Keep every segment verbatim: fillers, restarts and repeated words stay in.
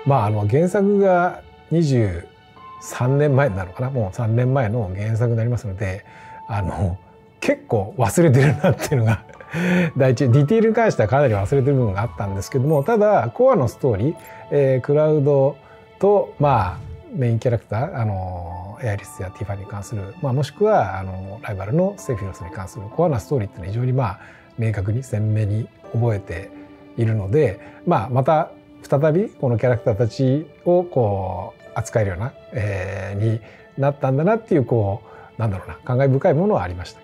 まああの原作がにじゅうさんねんまえなのかな、もうさんねんまえの原作になりますので、あの結構忘れてるなっていうのが第一、ディティールに関してはかなり忘れてる部分があったんですけども、ただコアのストーリー、えー、クラウドとまあメインキャラクター、あのエアリスやティファニーに関する、まあ、もしくはあのライバルのセフィロスに関するコアなストーリーっていうのは非常にまあ明確に鮮明に覚えているので、まあ、また再びこのキャラクターたちをこう扱えるような、えー、になったんだなっていうこうなんだろうな感慨深いものはありました。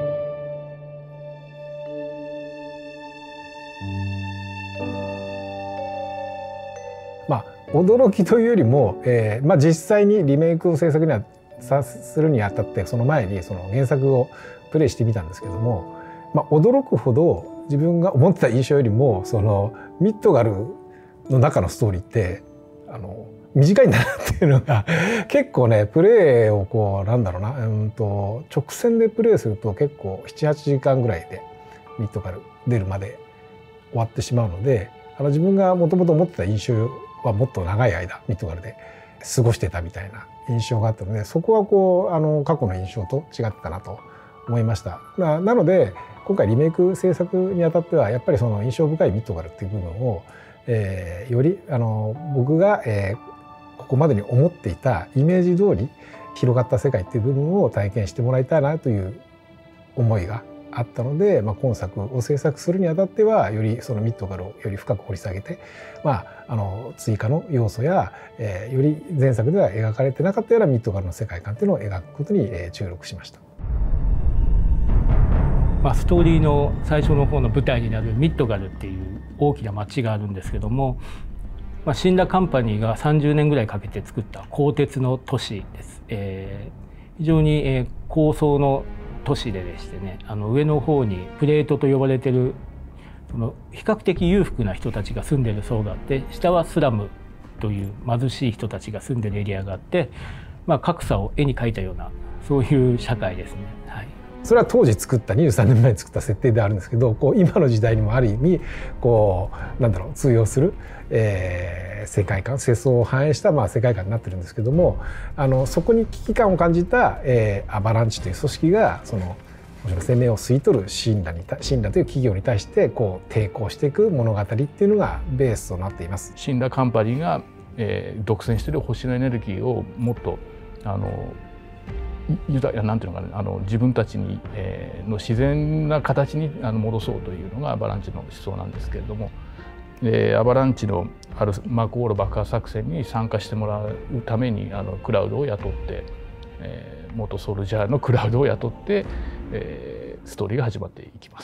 まあ驚きというよりも、えーまあ、実際にリメイクを制作にはさするにあたってその前にその原作をプレイしてみたんですけども、まあ、驚くほど自分が思ってた印象よりもそのミッドガルの中のストーリーってあの短いんだなっていうのが結構ねプレイをこうなんだろうな、うんと直線でプレイすると結構ななはちじかんぐらいでミッドガル出るまで終わってしまうので、あの自分がもともと持ってた印象はもっと長い間ミッドガルで過ごしてたみたいな印象があったので、そこはこうあの過去の印象と違ったなと思いました。な, なので今回リメイク制作にあたってはやっぱりその印象深いミッドガルっていう部分を、えー、よりあの僕が、えー、ここまでに思っていたイメージ通り広がった世界っていう部分を体験してもらいたいなという思いがあったので、まあ、今作を制作するにあたってはよりそのミッドガルをより深く掘り下げて、まあ、あの追加の要素や、えー、より前作では描かれてなかったようなミッドガルの世界観っていうのを描くことに、えー、注力しました。 まあ、ストーリーの最初の方の舞台になるミッドガルっていう大きな町があるんですけども、まあ、シンダカンパニーがさんじゅうねんぐらいかけて作った鋼鉄の都市です。えー、非常に、えー、高層の都市ででしてね、あの上の方にプレートと呼ばれてるその比較的裕福な人たちが住んでる層があって、下はスラムという貧しい人たちが住んでるエリアがあって、まあ、格差を絵に描いたようなそういう社会ですね。はい、 それは当時作ったにじゅうさんねんまえに作った設定であるんですけど、こう今の時代にもある意味こうなんだろう通用する、えー、世界観、世相を反映したまあ世界観になってるんですけども、あのそこに危機感を感じた、えー、アバランチという組織がその生命を吸い取るシンラにシンラという企業に対してこう抵抗していく物語っていうのがベースとなっています。 シンラカンパニーが、えー、独占している星のエネルギーをもっとあの豊かなんていうのかな、あの自分たちに、えー、の自然な形にあの戻そうというのがアバランチの思想なんですけれども、えー、アバランチのあるマーク・ウォール爆破作戦に参加してもらうためにあのクラウドを雇って、えー、元ソルジャーのクラウドを雇って、えー、ストーリーが始まっていきます。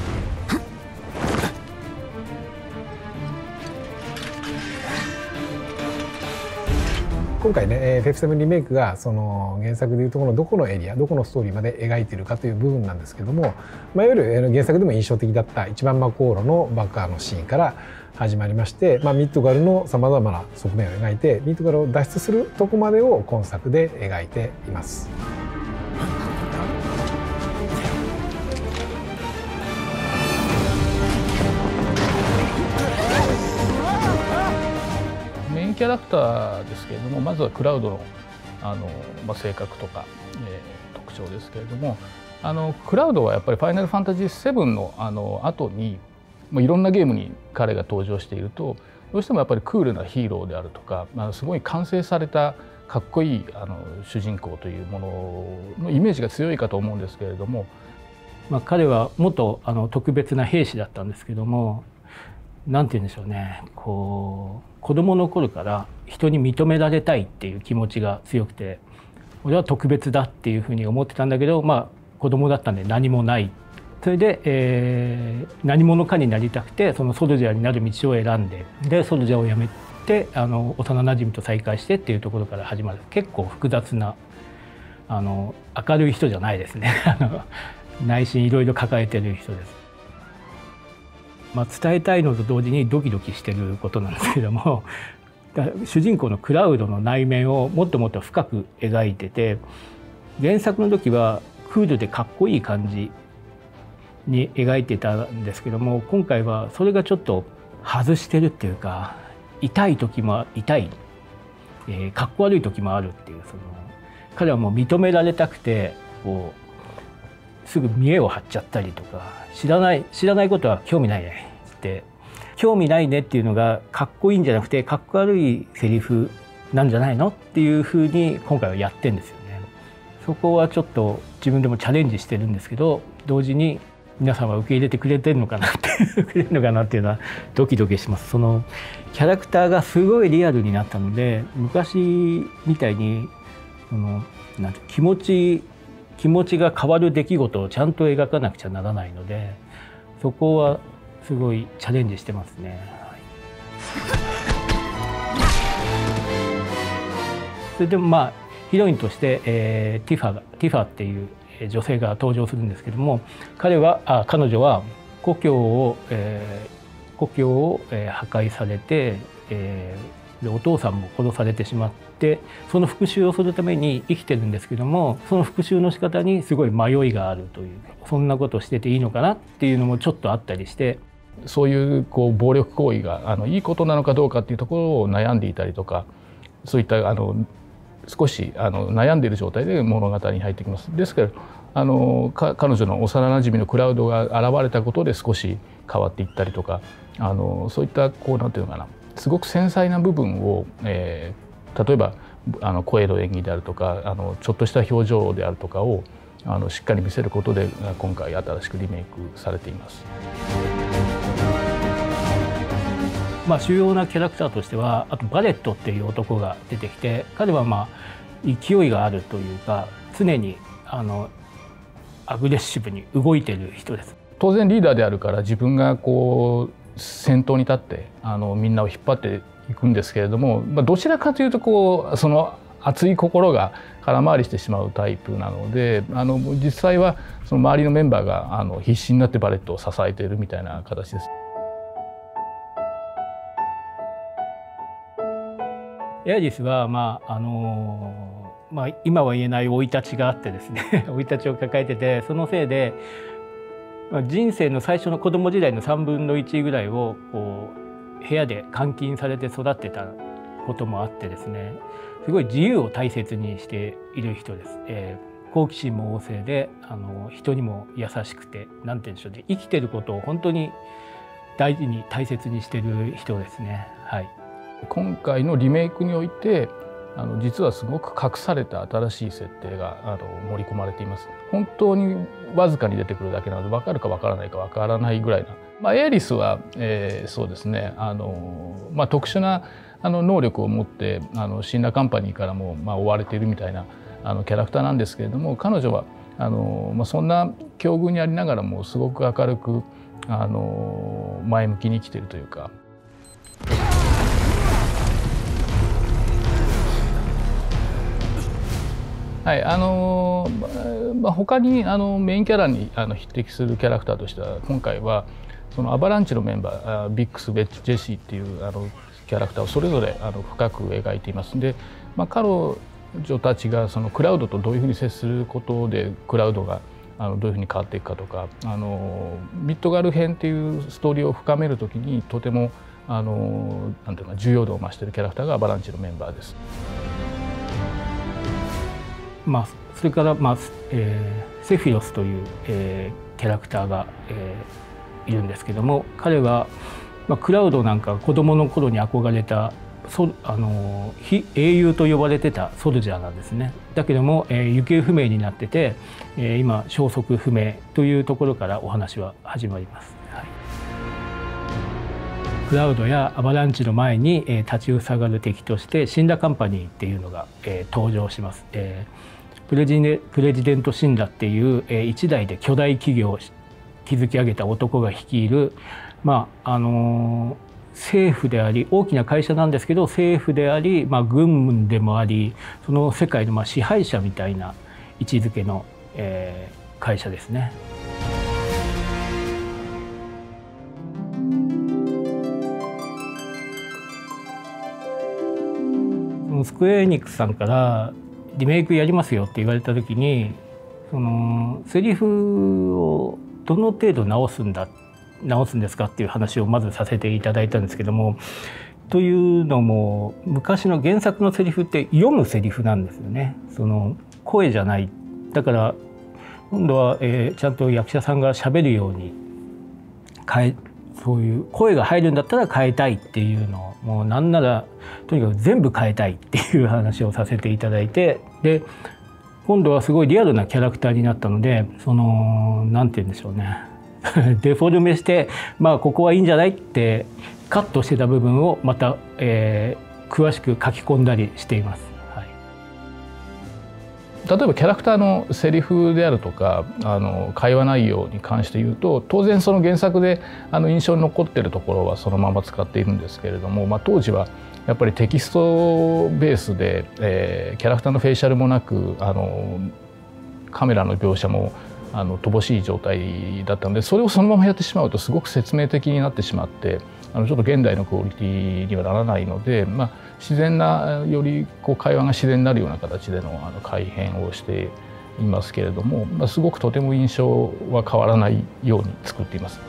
今回ね エフエフセブン リメイクがその原作でいうところのどこのエリアどこのストーリーまで描いているかという部分なんですけども、まあ、いわゆる原作でも印象的だった一番魔航路の爆破のシーンから始まりまして、まあ、ミッドガルのさまざまな側面を描いてミッドガルを脱出するとこまでを今作で描いています。 メインキャラクターですけれども、まずはクラウドの、あの、まあ、性格とか、えー、特徴ですけれども、あのクラウドはやっぱり「ファイナルファンタジーセブン」のあの後に、まあ、いろんなゲームに彼が登場しているとどうしてもやっぱりクールなヒーローであるとか、まあ、すごい完成されたかっこいいあの主人公というもののイメージが強いかと思うんですけれども、 まあ、彼は元あの特別な兵士だったんですけども、なんて言うんでしょうね、こう子供の頃から人に認められたいっていう気持ちが強くて、俺は特別だっていうふうに思ってたんだけど、まあ子供だったんで何もない。それで、えー、何者かになりたくてそのソルジャーになる道を選んで、でソルジャーを辞めてあの幼なじみと再会してっていうところから始まる結構複雑なあの明るい人じゃないですね内心いろいろ抱えてる人です。まあ、伝えたいのと同時にドキドキしてることなんですけども主人公のクラウドの内面をもっともっと深く描いてて、原作の時はクールでかっこいい感じに描いてたんですけども、今回はそれがちょっと外してるっていうか痛い時も痛い、えー、かっこ悪い時もあるっていう、その彼はもう認められたくてこうすぐ見栄を張っちゃったりとか、知らない知らないことは興味ないねって興味ないねっていうのがかっこいいんじゃなくてかっこ悪いセリフなんじゃないのっていうふうに今回はやってんですよね。そこはちょっと自分でもチャレンジしてるんですけど、同時に皆さんは受け入れてくれてるのかなってくれるのかなっていうのはドキドキします。そのキャラクターがすごいリアルになったので、昔みたいにそのなんて気持ち気持ちが変わる出来事をちゃんと描かなくちゃならないので、そこはすごいチャレンジしてますね。はい、それでもまあヒロインとして、えー、ティファがティファっていう女性が登場するんですけども、彼はあ彼女は故郷を、えー、故郷を、えー、破壊されて、えー、でお父さんも殺されてしまって、その復讐をするために生きてるんですけども、その復讐の仕方にすごい迷いがあるという、そんなことをしてていいのかなっていうのもちょっとあったりして、 そういうこう暴力行為があのいいことなのかどうかっていうところを悩んでいたりとか、そういったあの少しあの悩んでいる状態で物語に入ってきます。ですからあのか彼女の幼なじみのクラウドが現れたことで少し変わっていったりとか、あのそういったこうなんていうのかな、すごく繊細な部分を、えー、例えばあの声の演技であるとか、あのちょっとした表情であるとかをあのしっかり見せることで今回新しくリメイクされています。 まあ主要なキャラクターとしては、あとバレットっていう男が出てきて、彼はまあ勢いがあるというか、常にあのアグレッシブに動いてる人です。 当然リーダーであるから自分がこう先頭に立ってあのみんなを引っ張っていくんですけれども、まあ、どちらかというとこうその熱い心が空回りしてしまうタイプなので、あの実際はその周りのメンバーがあの必死になってバレットを支えているみたいな形です。 エアリスは、まああのまあ、今は言えない生い立ちがあってですね生い立ちを抱えてて、そのせいで、まあ、人生の最初の子供時代のさんぶんのいちぐらいをこう部屋で監禁されて育ってたこともあってですね、すごい自由を大切にしている人です。えー、好奇心も旺盛で、あの人にも優しくて、なんて言うんでしょうね、生きてることを本当に大事に大切にしてる人ですね。はい。 今回のリメイクにおいてあの実はすごく隠された新しい設定があの盛り込まれています。本当にわずかに出てくるだけなので分かるか分からないか分からないぐらいな、まあ、エアリスは、えー、そうですね、あの、まあ、特殊なあの能力を持ってあのシンラカンパニーからも、まあ、追われているみたいなあのキャラクターなんですけれども、彼女はあの、まあ、そんな境遇にありながらもすごく明るくあの前向きに生きているというか。はい、あのまあ、他にあのメインキャラにあの匹敵するキャラクターとしては、今回はそのアバランチのメンバービックス、ベッチ、ジェシーっていうあのキャラクターをそれぞれあの深く描いています。で、まあ、彼女たちがそのクラウドとどういうふうに接することでクラウドがあのどういうふうに変わっていくかとか、あのミッドガル編っていうストーリーを深めるときにとてもあのなんていうか重要度を増しているキャラクターがアバランチのメンバーです。 まあ、それから、まあえー、セフィロスという、えー、キャラクターが、えー、いるんですけども、彼は、まあ、クラウドなんか子どもの頃に憧れたそあの非英雄と呼ばれてたソルジャーなんですね。だけども、えー、行方不明になってて、えー、今消息不明というところからお話は始まります。はい、クラウドやアバランチの前に、えー、立ちふさがる敵としてシンラカンパニーっていうのが、えー、登場します。えープレジデプレジデント・シンラっていう、えー、一代で巨大企業を築き上げた男が率いる、まああのー、政府であり大きな会社なんですけど、政府であり、まあ、軍でもあり、その世界のまあ支配者みたいな位置づけの、えー、会社ですね。そのスクエアエニックスさんからリメイクやりますよって言われた時に、そのセリフをどの程度直すんだ直すんですかっていう話をまずさせていただいたんですけども、 というのも昔の原作のセリフって読むセリフなんですよね。その声じゃない。だから今度は、えー、ちゃんと役者さんが喋るように変えそういう声が入るんだったら変えたいっていうのをもうなんならとにかく全部変えたいっていう話をさせていただいて、で今度はすごいリアルなキャラクターになったので、そのなんて言うんでしょうねデフォルメしてまあここはいいんじゃないってカットしてた部分をまた、えー、詳しく書き込んだりしています。 例えばキャラクターのセリフであるとかあの会話内容に関して言うと、当然その原作であの印象に残っているところはそのまま使っているんですけれども、まあ、当時はやっぱりテキストベースで、えー、キャラクターのフェイシャルもなくあのカメラの描写もあの乏しい状態だったので、それをそのままやってしまうとすごく説明的になってしまってあのちょっと現代のクオリティにはならないので、まあ、自然なよりこう会話が自然になるような形でのあの改変をしていますけれども、まあ、すごくとても印象は変わらないように作っています。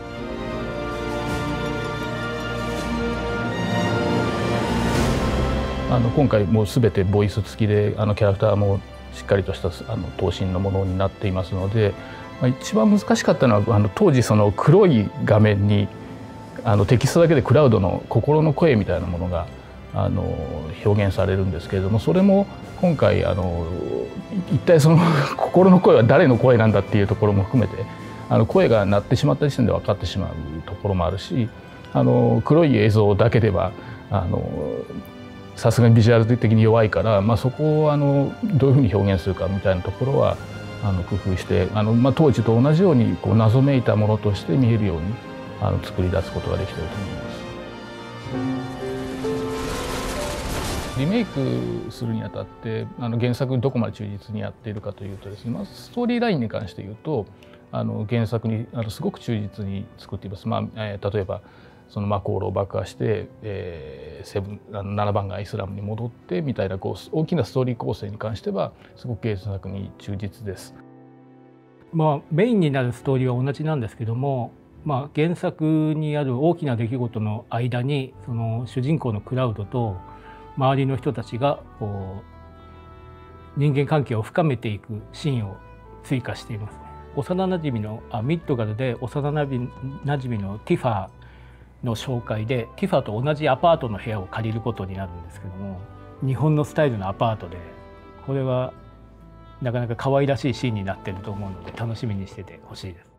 あの今回もう全てボイス付きであのキャラクターもしっかりとしたあの頭身のものになっていますので、まあ、一番難しかったのはあの当時その黒い画面にあのテキストだけでクラウドの心の声みたいなものがあの表現されるんですけれども、それも今回あの一体その心の声は誰の声なんだっていうところも含めてあの声が鳴ってしまった時点で分かってしまうところもあるし、あの黒い映像だけではあのさすがにビジュアル的に弱いから、まあ、そこをあのどういうふうに表現するかみたいなところはあの工夫してあの、まあ、当時と同じようにこう謎めいたものとして見えるようにあの作り出すことができていると思います。リメイクするにあたってあの原作にどこまで忠実にやっているかというとですね、まずストーリーラインに関して言うとあの原作にあのすごく忠実に作っています。まあえー、例えばそのマコールを爆破して、えー、セブンあのななばんがイスラムに戻ってみたいなこう大きなストーリー構成に関してはすごく原作に忠実です。 まあ、メインになるストーリーは同じなんですけども、まあ、原作にある大きな出来事の間にその主人公のクラウドと周りの人たちがこう人間関係を深めていくシーンを追加していますね。幼なじみのあミッドガルで幼なじみのティファの紹介でティファと同じアパートの部屋を借りることになるんですけども、日本のスタイルのアパートでこれはなかなか可愛らしいシーンになっていると思うので楽しみにしててほしいです。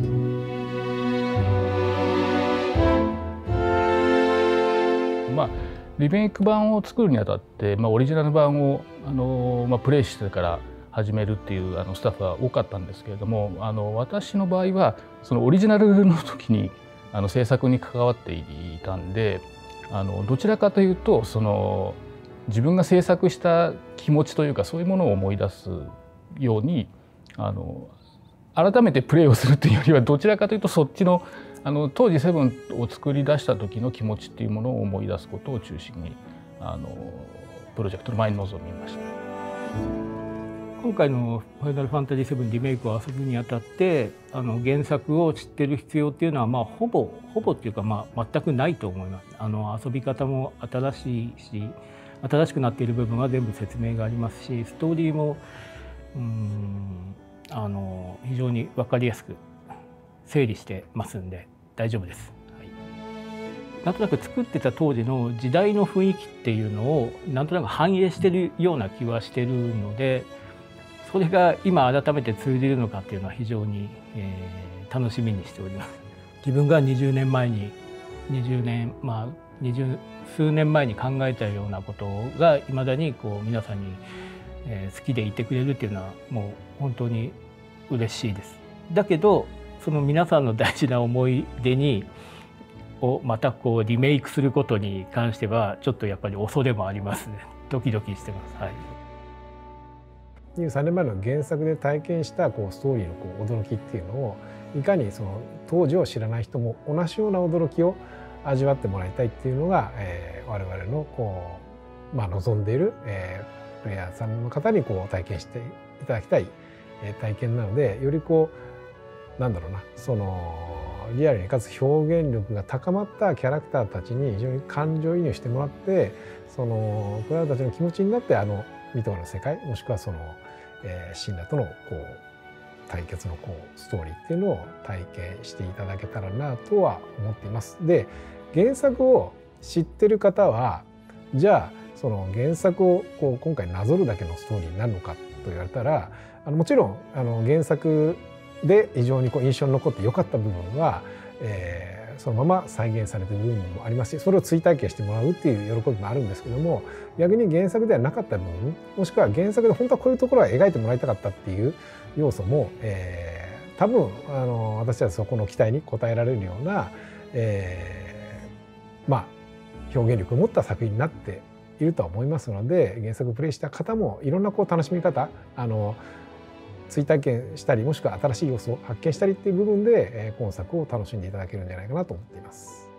まあリメイク版を作るにあたって、まあ、オリジナル版をあの、まあ、プレイしてから始めるっていうあのスタッフは多かったんですけれども、あの私の場合はそのオリジナルの時にあの制作に関わっていたんで、あのどちらかというとその自分が制作した気持ちというかそういうものを思い出すようにあの改めてプレイをするっていうよりはどちらかというとそっちのあの当時セブンを作り出した時の気持ちっていうものを思い出すことを中心にあのプロジェクトの前に臨みました。 今回の「ファイナルファンタジーセブン」リメイクを遊ぶにあたってあの原作を知ってる必要っていうのは、まあ、ほぼほぼっていうか、まあ、全くないと思います。あの遊び方も新しいし新しくなっている部分は全部説明がありますし、ストーリーもうんあの非常に分かりやすく整理してますんで大丈夫です。はい、なんとなく作ってた当時の時代の雰囲気っていうのをなんとなく反映してるような気はしてるので、それが今改めて通じるのかっていうのは非常に、えー、楽しみにしております。自分がにじゅうねんまえににじゅうねんまあ二十数年前に考えたようなことがいまだにこう皆さんに、えー、好きでいてくれるっていうのはもう本当に嬉しいです。だけどその皆さんの大事な思い出にをまたこうリメイクすることに関してはちょっとやっぱり恐れもありますね。ドキドキしてます。はい。 にじゅうさんねんまえの原作で体験したこうストーリーのこう驚きっていうのをいかにその当時を知らない人も同じような驚きを味わってもらいたいっていうのが、えー、我々のこう、まあ、望んでいる、えー、プレイヤーさんの方にこう体験していただきたい、えー、体験なので、よりこうなんだろうなそのリアルにかつ表現力が高まったキャラクターたちに非常に感情移入してもらって、そのクラウドたちの気持ちになってあのミトの世界もしくはその、えー、シンラとのこう対決のこうストーリーっていうのを体験していただけたらなとは思っています。で、原作を知ってる方はじゃあその原作をこう今回なぞるだけのストーリーになるのかと言われたら、あのもちろんあの原作で非常にこう印象に残って良かった部分は、えー、そのまま再現されている部分もありますし、それを追体験してもらうっていう喜びもあるんですけども、逆に原作ではなかった部分、もしくは原作で本当はこういうところは描いてもらいたかったっていう要素も、えー、多分あの私はそこの期待に応えられるような、えー、まあ表現力を持った作品になっているとは思いますので、原作をプレイした方もいろんなこう楽しみ方、あの追体験したりもしくは新しい要素を発見したりっていう部分で、えー、今作を楽しんでいただけるんじゃないかなと思っています。